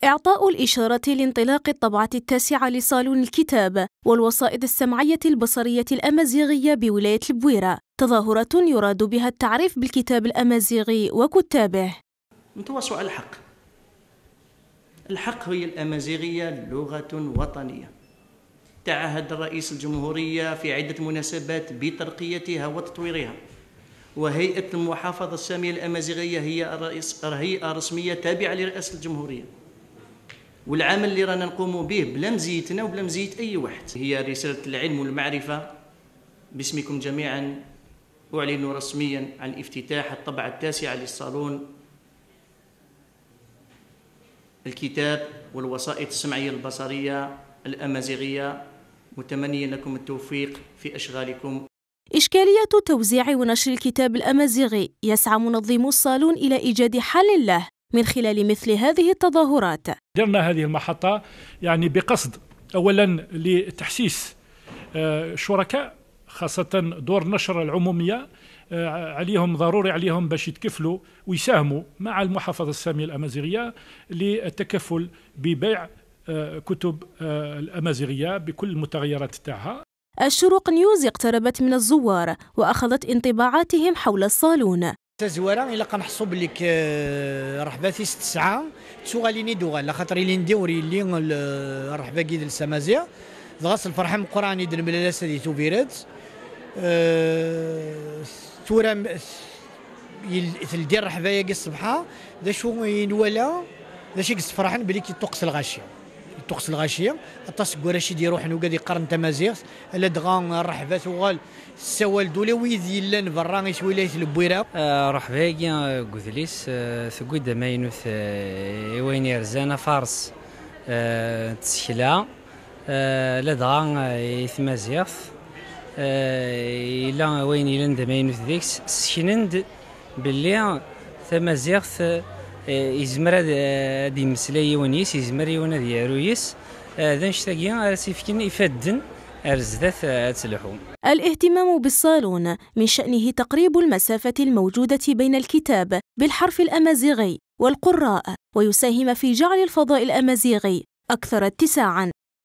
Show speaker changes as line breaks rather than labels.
إعطاء الإشارة لانطلاق الطبعة التاسعة لصالون الكتاب والوسائط السمعية البصرية الأمازيغية بولاية البويرة، تظاهرة يراد بها التعريف بالكتاب الأمازيغي وكتابه.
متوسع الحق. الحق هي الأمازيغية لغة وطنية. تعهد رئيس الجمهورية في عدة مناسبات بترقيتها وتطويرها، وهيئة المحافظة السامية الأمازيغية هي هيئة رسمية تابعة لرئاسة الجمهورية، والعمل اللي رانا نقوم به بلا مزيتنا وبلا مزيت أي واحد هي رسالة العلم والمعرفة. باسمكم جميعا أعلن رسميا عن افتتاح الطبعة التاسعة للصالون الكتاب والوسائط السمعية البصرية الأمازيغية، متمنيا لكم التوفيق في أشغالكم.
إشكالية توزيع ونشر الكتاب الأمازيغي يسعى منظمو الصالون إلى إيجاد حل له من خلال مثل هذه التظاهرات.
درنا هذه المحطة بقصد أولا لتحسيس شركاء، خاصة دور النشر العمومية عليهم ضروري عليهم باش يتكفلوا ويساهموا مع المحافظة السامية الأمازيغية للتكفل ببيع كتب الأمازيغية بكل المتغيرات تاعها.
الشروق نيوز اقتربت من الزوار وأخذت انطباعاتهم حول الصالون.
الزوارة إلا كنحسوا بلي رحباتي 6 ساعة تسوغاليني دوغال لخاطر اللي ندوري اللي رحبا كيد السمازيغ ضغط الفرحة مقراني دن ملالاسة دي توفيرات تورا تلدير رحبايا كي الصبحة ذا شو ينولا ذا شي كيس فرحان بلي كي توقس الغاشية توقس الغاشية الطاس كوراشي دي روح نوكا دي قرن تمازيغ الا دغان الرحبات وغال السوال دولا ويدي لان برا غيس ولاية البويرة.
رحبا كي كوذليس ثقود ماينوث وين يرزانا فارس تسكلا لا دغان ثمازيغ إلا وين يلند ماينوث ديكس سكنند باللي ثمازيغ يزمر دي مسلاي ونيس يزمر يونا دي رويس ذا نشتاقي سيفكين يفدن أرزدث تلحوم.
الاهتمام بالصالون من شأنه تقريب المسافة الموجودة بين الكتاب بالحرف الأمازيغي والقراء، ويساهم في جعل الفضاء الأمازيغي أكثر اتساعاً.